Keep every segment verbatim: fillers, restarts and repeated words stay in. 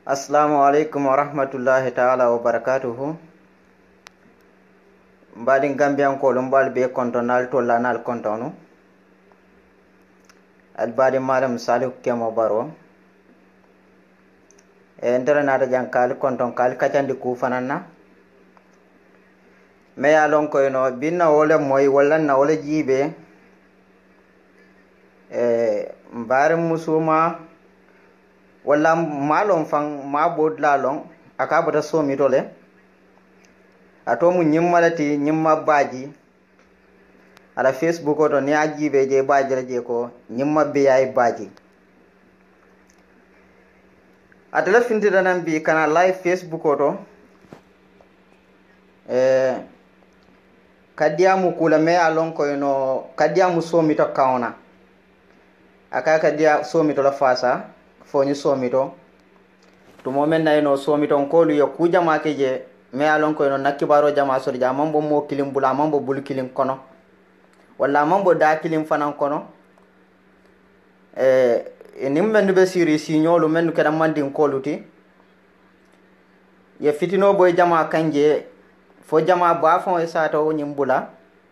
Assalamu alaikum wa rahmatullahi ta'ala wa barakatuhu. Mbadin Gambian ko lumbal be kontonal to lanal kontonu. Albadi malam Salih Kemo Baro. E ndara nata jankal konton kal kacandi ku fanana. Me ya lon ko no binna wala moy wala na wala jibe. E mbare musuma wala malon fang ma bodla long akabata somi tole ato mu nyimmalati nyimma baji ala Facebook to ni ajibe je baji je ko nyimma biyay baji atala finti danan bi kana live Facebook to eh kadiamu kula me alon ko no kadiamu somi to kauna aka kadia somi to la fasa foni somito to momen nay no somito ko lu yoku jama ke je me alon ko no nakibaro jama so jama mambo mo kilim bula mambo bul kilim kono wala mambo da kilim fanan kono eh nim men be siri signolu men ke dam mandi ko luti ye fitino boy jama kanje fo jama ba fon e sato nyim bula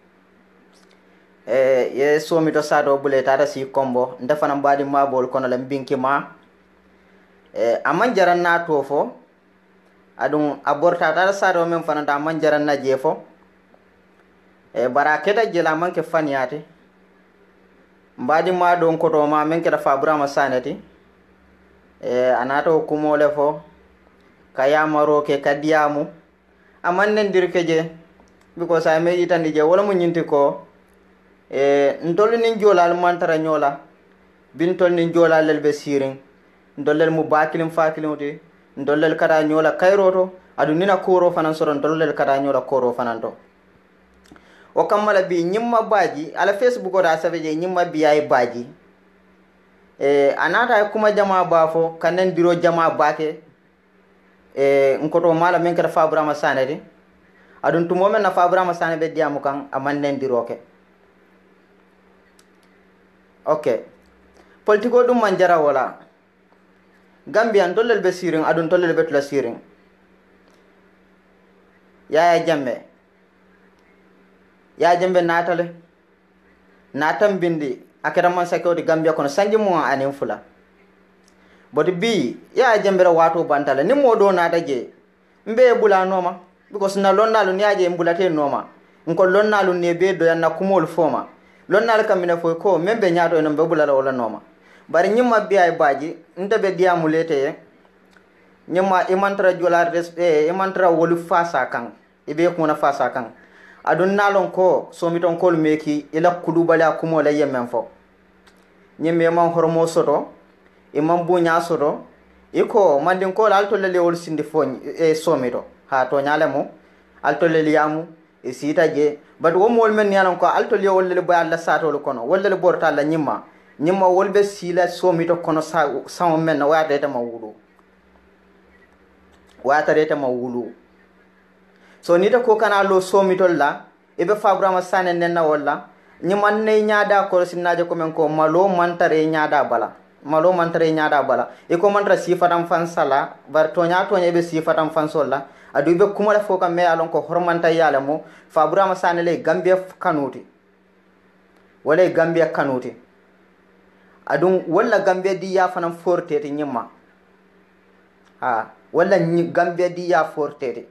eh ye somito sato bule tata si kombo ndefana mbadi mabol kono lam binki ma eh aman jaran na to fo adun aborta ta sado men fananta aman jaran na jefo e baraketa jela man ke faniyate mbadi ma don ko to ma men ke da fabrama sanati e anato kumole fo kayamaro ke kadiamu aman nen dirke je because ay me yitandi je wala mu nyinti ko e ndol ni jolal mantara nyola bintol ni jolal lelbe siring ndollel mu bakilim fakilimoti ndollel kada nyola kayroto adu nina koro fanan soron ndollel kada nyola koro fananto o kamala bi nyimma baji ala Facebook o da sabeje nyimma biyay baji e anata kuma jama bafo kanen biro jama bake e nkoto mala men kada fabrama sanade adun tumo men na fabrama sanade diamu kan amannen diroke okay politiko dum manjara wala Gambian tollel be siring adun tollel be tula siring Yaya Jammeh Yaya Jammeh natale natam bindi akera man sakodi Gambia kono sanji mo anen fula bodi bi Yaya Jammeh wato bantale ni modo nata je mbe bula noma because na lonnalu ni aje mbulate noma nko lonnalu ne be do yanna kumol foma lonnalu kamina fo ko membe nyaato en be bulala wala noma bari nyimma biay baji nta be diamu lete nyimma imantra jolar res e imantra wolu fasa kan ibe ko na fasa kan adun nalon ko somiton kol meki ila kudubala kumo la yemen fo nyimme man hormo soto imam bunya soto iko mandin ko alto le wol sindi fo e somito ha to nyale mo alto le yamu e sita je bad wo mol men yanon ko alto le wol le ba alla sato lo kono wala le borta la nyimma nyimma wolbe sila somito kono sa sa men na wata reta mawulu wata reta mawulu so nita ko kana lo somito la ebe fabrama sane nenna walla nyimma ne nyaada ko sinaje ko men ko malo mantare nyaada bala malo mantare nyaada bala e ko mantra sifatam fansala bar to nya to nyebe sifatam fansolla adu be kumala foka me alon ko hormanta yala mo fabrama sane le Gambia kanuti wala Gambia kanuti adun wala Gambia di ya fanan fortete nyimma ha wala Gambia di ya fortete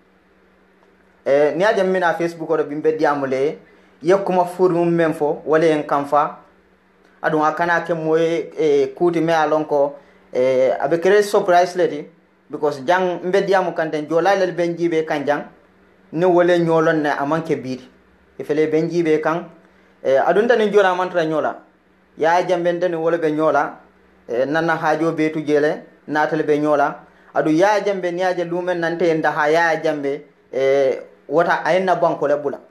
eh ni ajam mina Facebook o bimbe di amule yekuma furum memfo wala en kamfa adun akana ke moy e kuti me alonko eh abe kere surprise ledi because jang mbe di amu kanten jolalel benjibe kanjang ni wala nyolon ne amanke bidi ifele benjibe kan eh adun tan jola mantra nyola Yaya Jammeh den wala be nyola e nanna haajo be tu jele natal be nyola adu Yaya Jammeh niaje lumen nante enda ha Yaya Jammeh e wota ayna banko le bula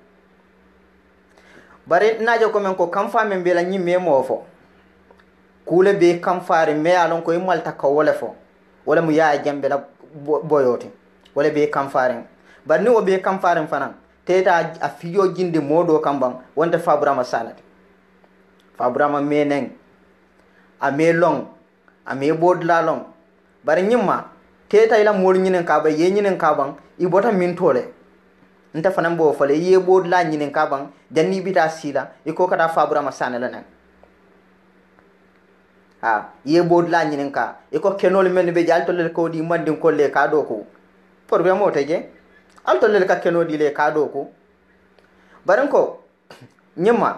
bare naje ko men ko kam famen be la nyimme mo fo kule be kam faare me alon ko imalta ka wala fo wala mu Yaya Jammeh la boyote wala be kam faare bar ni o be kam faare fanan teta a fiyo jinde modo kambang wonta fabrama sanate fabrama meneng ame long ame bodla long bari nyimma keta ila mol nyinen ka ba ye nyinen ka ban i bota min tole nta fanan bo fale ye bod la nyinen ka ban janni bita sila e ko kata fabura masana la nan ha ye bod la nyinen ka e ko kenol men be jal tole ko di mandin ko le ka do ko problème o teje al tole ka keno di le ka do ko baran ko nyima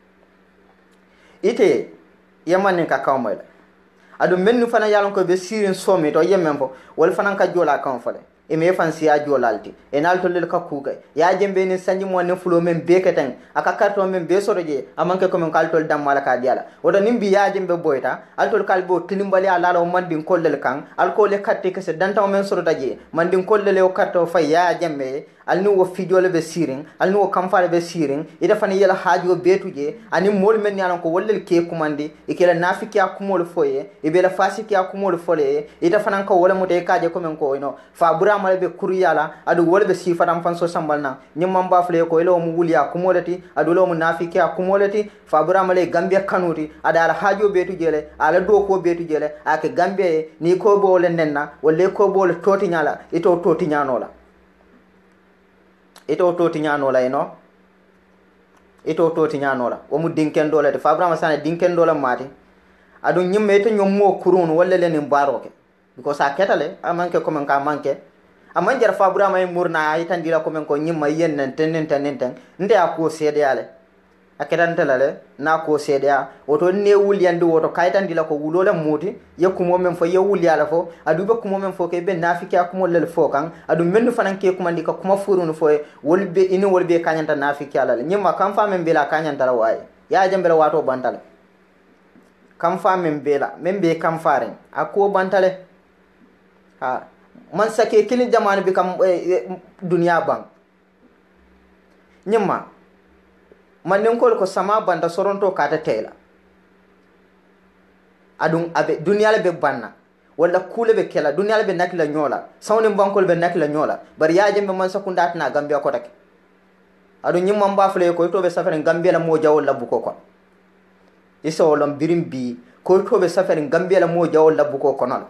ite yamane ka kawmal adu mennu fana yalon ko be sirin somi to yemmen fo wal fana ka jola kan fale e me fan siya jolalti e nal to lel ka kuga ya jembe ni sanji mo ne fulo men be keten aka karto men be soroje amanke ko men kal tol dam mala ka diala odo nimbi ya jembe boyta al tol kalbo tilimbali ala la man din kollel kan al ko le katte ke se danta men sorodaje man din kollel o karto fay ya jembe al ni wo fijole be sirin al ni wo kamfale be sirin ida fani yela haajo betuje ani mol men yalan ko wollel ke kumandi e kala nafiki akumol foye e be la fasiki akumol fole ida fanan ko wala mute kaaje ko men ko ino fa burama be kuriyala adu wala be sifatam fanso sambalna nyimman ba fle ko ilo mu wuliya kumolati adu lo mu nafiki akumolati fa burama le gambia kanuti ada ala haajo betuje le ala do ko betuje le ake gambia ni ko bo le nenna wolle ko bo le toti nyala ito toti nyanola ito toti nyanola ino ito toti nyanola o mu dinken dole te fabrama sana dinken dole mati adu nyimme to nyommo kurun walla len baroke because a ketale amanke ko man ka manke aman jar fabrama e murna ay tan dila ko men ko nyimma yennen tenen tenen ten nde akko sede yale akedantelale na ko sede ya woto ne wulyandi woto kaytan dila ko wulole muti yekumo men fo yewuli ala fo adu be kumo men fo ke be nafiki akumo lel fo kan adu mennu fanan ke kuma ndika kuma furunu fo wolbe ini wolbe kanyanta nafiki ala nyimma kam fa men bela kanyanta la way ya jambela wato bantale kam fa men bela men be kam faren akko bantale ha man sake kilin jamanu bi kam e, e, dunya bang nyimma man nen ko ko sama banda soronto kata tela adun abe dunya be banna wala kule be kela dunya be nakila nyola sawni bankol be nakila nyola bar yaaje be man sakunda tana gambia ko tak adun nyimma mbafle ko to be safaren gambia la mo jawol labbu ko kon iso wolom birim bi ko to be safaren gambia la mo jawol labbu ko konon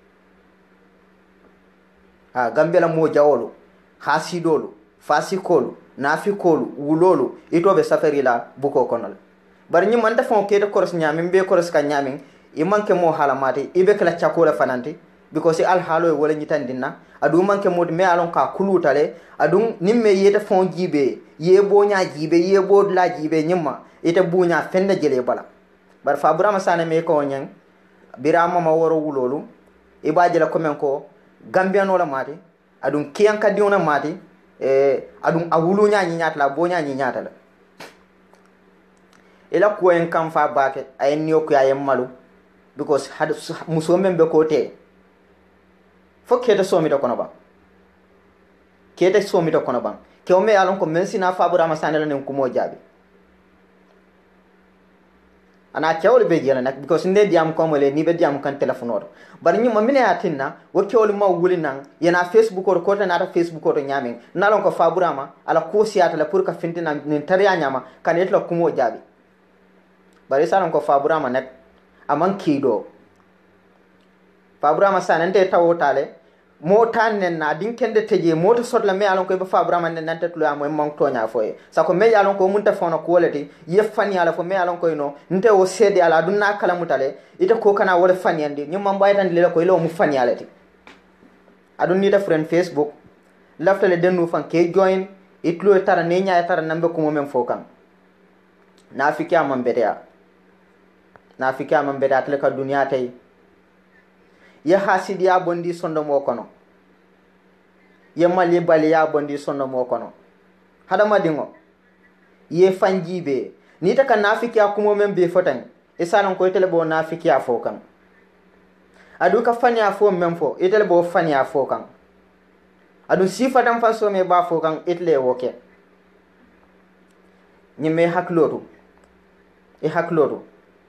ha gambia la mo jawolo hasidolu fasikolu nafikolu wulolu itobe safari la buko konol bar ñi man defon kede koros ñamin be koros ka ñamin i manke mo hala mate ibe kala chakola fananti because al halo wala ñitandina adu manke mod me alon ka kulutale adu nimme yete fon jibe yebo nya jibe yebo la jibe ñima ite buña fende jele bala bar fa burama sane me ko ñang birama ma woro wulolu ibaje la komen ko gambiano la mate adu kiyanka diona mate eh adum awulu nya nyi nyata la bo nya nyi nyata la ila ko en kam fa baake ay niyo ko ay malu because had muso membe ko te fo kede somi to kono ba kede somi to kono ba ke o me alon ko mensina fa burama sanela nen ko mo jabi ana kewol be jela nak because nde diam ko mo le ni be diam kan telephone oto bar ñi mo mine atinna wo kewol ma wuli nan yana facebook or ko ta na facebook or ñamin nalon ko faburama ala ko siata la pour ka fintina ni tariya ñama kan etlo ko mo jabi bari salon ko faburama nak aman kido faburama sanante tawotale mo tan nen na din kende teje moto sotla me alon ko be fabrama nen nante tulu am mon tonya foye sako me alon ko munta fono ko wolati ye fani ala fo me alon ko no nte o sede ala dunna kala mutale ita ko kana wala fani andi nyum mam baytan le ko ilo mu fani alati adun ni ta friend facebook laftale dennu fan ke join itlo tara ne nya tara nambe ko mo men fokan na fiki am berea na fiki am berea tle ka dunya tay ya hasidiya bondi sondo mo kono ye mali bali ya bondi sondo mo kono hada madingo ye fanjibe ni ta kan nafiki akumo men be fotan isanan ko tele bo nafiki afokan adu ka fani afo men fo itele bo fani afokan adu sifa dam fa so me ba fokan itle woke ni me haklotu e haklotu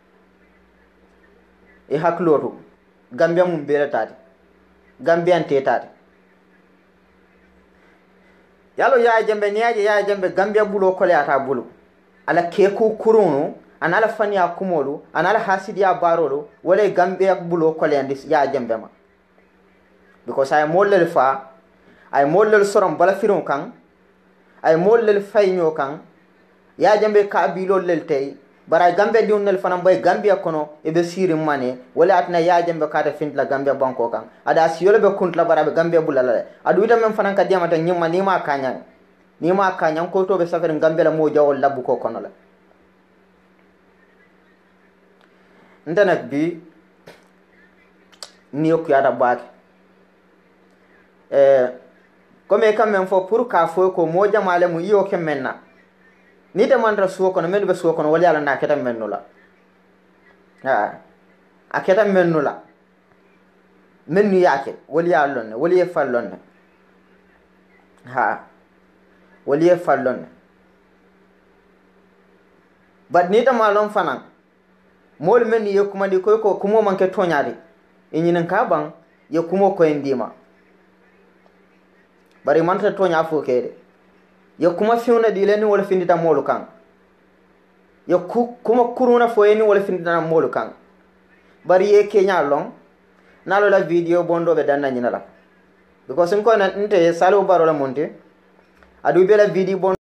e haklotu gambia mum bere tati gambian te tati yalo ya jembe niaje ya jembe gambia bulo kole ata bulo ala keku kurunu anala fani akumolu anala hasidi ya barolo wala gambia bulo kole andi ya jembe ma because ay mollel fa ay mollel sorom bala firon kan ay mollel fayño kan ya jambe ka bilol lel tay bara gambe di unnel fanam boy gambia kono e be siri mane wala atna ya jambe ka ta fintla gambia banko kan ada siyole be kuntla bara be gambia bulala adu ita men fanan ka diamata nyimma ni ma kanya ni ma kanya ko to be safere gambia la mo jawol labbu ko kono la ndanak bi ni yok yada baake eh comme quand même fo pour ka fo ko mo jamale mu yo kemenna ni de mandra suwo kono men be suwo kono wali ala na keta mennula ha aketa mennula mennu yake wali alon wali fallon ha wali fallon bad ni de malon fanan mol men ye kuma di koy ko kumo manke toñaade e ñinen ka ban ye kumo ko en dima bari manta toña fo kede ye kuma fiuna di leni wala findita molu kan ye ku kuma kuruna fo eni wala findita molu kan bari ye kenya long nalo la video bondo be danna ñina la because ko na nte salo baro la monte adu be la video